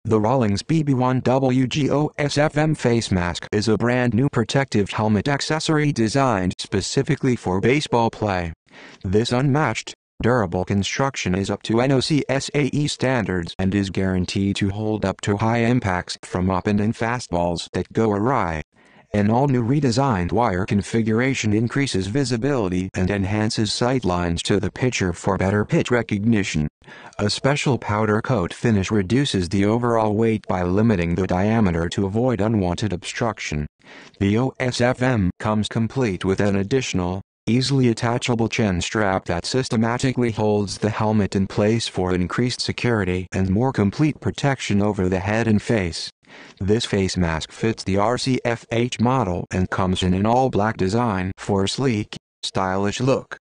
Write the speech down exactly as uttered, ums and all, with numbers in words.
The Rawlings B B one W G O S F M face mask is a brand new protective helmet accessory designed specifically for baseball play. This unmatched, durable construction is up to N O C S A E standards and is guaranteed to hold up to high impacts from up and in fastballs that go awry. An all-new redesigned wire configuration increases visibility and enhances sightlines to the pitcher for better pitch recognition. A special powder coat finish reduces the overall weight by limiting the diameter to avoid unwanted obstruction. The O S F M comes complete with an additional, easily attachable chin strap that systematically holds the helmet in place for increased security and more complete protection over the head and face. This face mask fits the R C F H model and comes in an all-black design for a sleek, stylish look.